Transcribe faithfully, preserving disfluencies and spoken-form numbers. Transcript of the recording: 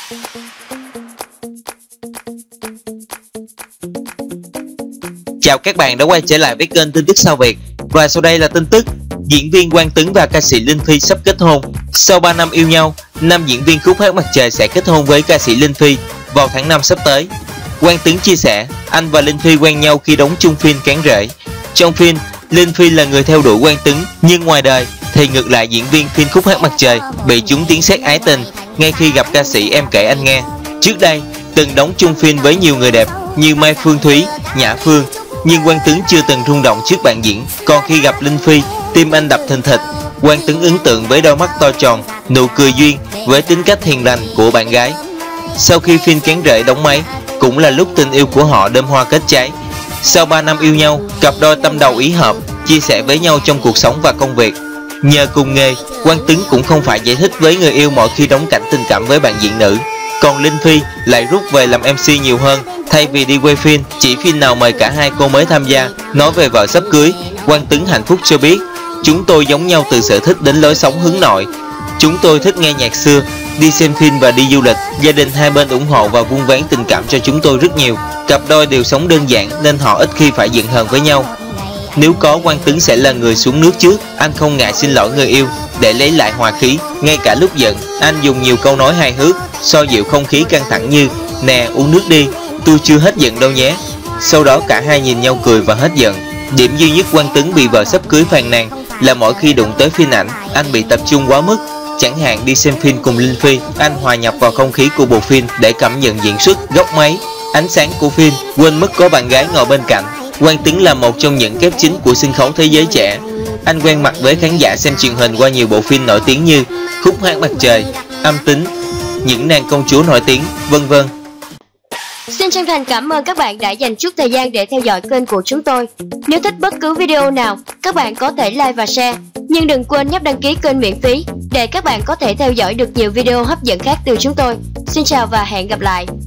Chào các bạn đã quay trở lại với kênh Tin Tức Sao Việt. Và sau đây là tin tức. Diễn viên Quang Tuấn và ca sĩ Linh Phi sắp kết hôn. Sau ba năm yêu nhau, nam diễn viên Khúc Hát Mặt Trời sẽ kết hôn với ca sĩ Linh Phi vào tháng năm sắp tới. Quang Tuấn chia sẻ, anh và Linh Phi quen nhau khi đóng chung phim Cán Rễ. Trong phim, Linh Phi là người theo đuổi Quang Tuấn, nhưng ngoài đời thì ngược lại, diễn viên phim Khúc Hát Mặt Trời bị trúng tiếng sét ái tình ngay khi gặp ca sĩ Em Kể Anh Nghe. Trước đây, từng đóng chung phim với nhiều người đẹp như Mai Phương Thúy, Nhã Phương, nhưng Quang Tuấn chưa từng rung động trước bạn diễn. Còn khi gặp Linh Phi, tim anh đập thình thịch. Quang Tuấn ấn tượng với đôi mắt to tròn, nụ cười duyên với tính cách hiền lành của bạn gái. Sau khi phim Cán Rễ đóng máy, cũng là lúc tình yêu của họ đơm hoa kết trái. Sau ba năm yêu nhau, cặp đôi tâm đầu ý hợp, chia sẻ với nhau trong cuộc sống và công việc. Nhờ cùng nghề, Quang Tuấn cũng không phải giải thích với người yêu mọi khi đóng cảnh tình cảm với bạn diễn nữ. Còn Linh Phi lại rút về làm em xê nhiều hơn. Thay vì đi quay phim, chỉ phim nào mời cả hai cô mới tham gia. Nói về vợ sắp cưới, Quang Tuấn hạnh phúc cho biết, chúng tôi giống nhau từ sở thích đến lối sống hướng nội. Chúng tôi thích nghe nhạc xưa, đi xem phim và đi du lịch. Gia đình hai bên ủng hộ và vun vén tình cảm cho chúng tôi rất nhiều. Cặp đôi đều sống đơn giản nên họ ít khi phải giận hờn với nhau. Nếu có, Quang Tuấn sẽ là người xuống nước trước. Anh không ngại xin lỗi người yêu để lấy lại hòa khí. Ngay cả lúc giận, anh dùng nhiều câu nói hài hước, xoa dịu không khí căng thẳng như nè, uống nước đi, tôi chưa hết giận đâu nhé. Sau đó cả hai nhìn nhau cười và hết giận. Điểm duy nhất Quang Tuấn bị vợ sắp cưới phàn nàn là mỗi khi đụng tới phim ảnh, anh bị tập trung quá mức. Chẳng hạn đi xem phim cùng Linh Phi, anh hòa nhập vào không khí của bộ phim để cảm nhận diễn xuất, góc máy, ánh sáng của phim, quên mất có bạn gái ngồi bên cạnh. Quang Tuấn là một trong những kép chính của sân khấu thế giới trẻ. Anh quen mặt với khán giả xem truyền hình qua nhiều bộ phim nổi tiếng như Khúc Hát Mặt Trời, Âm Tính, Những Nàng Công Chúa Nổi Tiếng, vân vân. Xin chân thành cảm ơn các bạn đã dành chút thời gian để theo dõi kênh của chúng tôi. Nếu thích bất cứ video nào, các bạn có thể like và share. Nhưng đừng quên nhấp đăng ký kênh miễn phí để các bạn có thể theo dõi được nhiều video hấp dẫn khác từ chúng tôi. Xin chào và hẹn gặp lại.